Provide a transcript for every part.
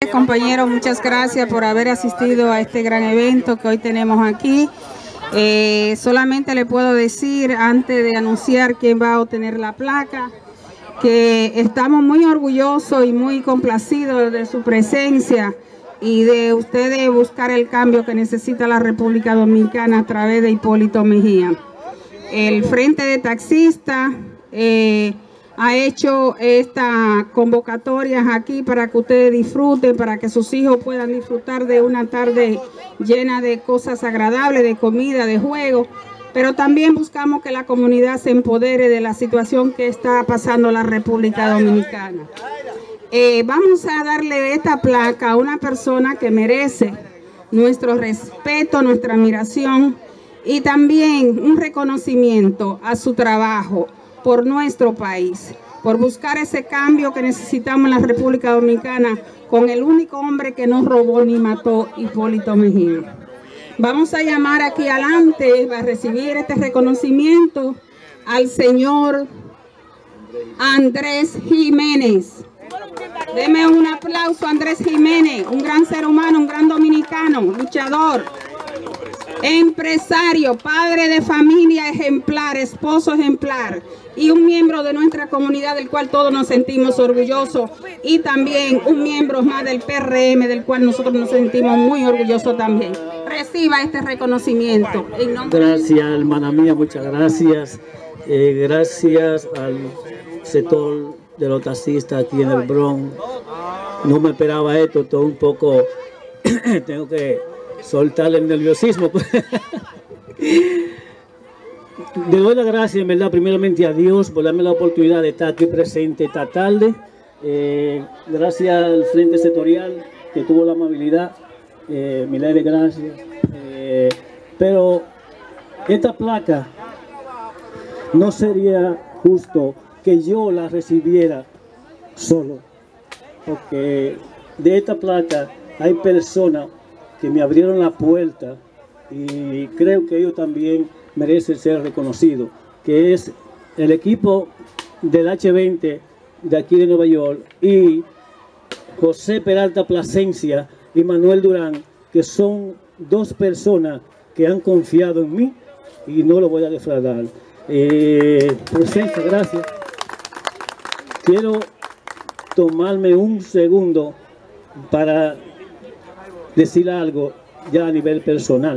Compañeros, muchas gracias por haber asistido a este gran evento que hoy tenemos aquí. Solamente le puedo decir, antes de anunciar quién va a obtener la placa, que estamos muy orgullosos y muy complacidos de su presencia y de ustedes buscar el cambio que necesita la República Dominicana a través de Hipólito Mejía. El Frente de Taxistas ha hecho estas convocatorias aquí para que ustedes disfruten, para que sus hijos puedan disfrutar de una tarde llena de cosas agradables, de comida, de juego, pero también buscamos que la comunidad se empodere de la situación que está pasando la República Dominicana. Vamos a darle esta placa a una persona que merece nuestro respeto, nuestra admiración y también un reconocimiento a su trabajo por nuestro país, por buscar ese cambio que necesitamos en la República Dominicana con el único hombre que no robó ni mató, Hipólito Mejía. Vamos a llamar aquí adelante para recibir este reconocimiento al señor Andrés Jiménez. Deme un aplauso a Andrés Jiménez, un gran ser humano, un gran dominicano, luchador, empresario, padre de familia ejemplar, esposo ejemplar y un miembro de nuestra comunidad del cual todos nos sentimos orgullosos y también un miembro más del PRM del cual nosotros nos sentimos muy orgullosos también. Reciba este reconocimiento. Gracias, hermana mía, muchas gracias. Gracias al sector de los taxistas aquí en el Bronx. No me esperaba esto, todo un poco, tengo que soltar el nerviosismo. Le doy las gracias, en verdad, primeramente a Dios por darme la oportunidad de estar aquí presente esta tarde. Gracias al Frente Sectorial que tuvo la amabilidad. Miles de gracias. Pero esta placa no sería justo que yo la recibiera solo, porque de esta placa hay personas que me abrieron la puerta y creo que ellos también merecen ser reconocidos, que es el equipo del H20 de aquí de Nueva York y José Peralta Plasencia y Manuel Durán, que son dos personas que han confiado en mí y no lo voy a defraudar. Presencia, gracias. Quiero tomarme un segundo para decir algo ya a nivel personal.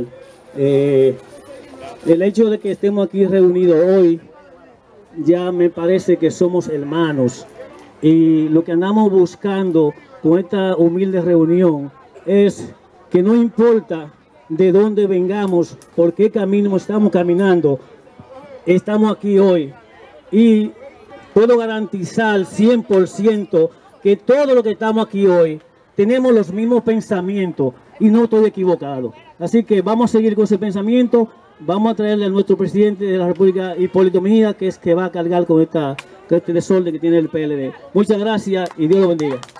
El hecho de que estemos aquí reunidos hoy ya me parece que somos hermanos y lo que andamos buscando con esta humilde reunión es que no importa de dónde vengamos, por qué camino estamos caminando, estamos aquí hoy y puedo garantizar 100% que todo lo que estamos aquí hoy tenemos los mismos pensamientos y no estoy equivocado. Así que vamos a seguir con ese pensamiento, vamos a traerle a nuestro presidente de la República, Hipólito Mejía, que es que va a cargar con este desorden que tiene el PLD. Muchas gracias y Dios lo bendiga.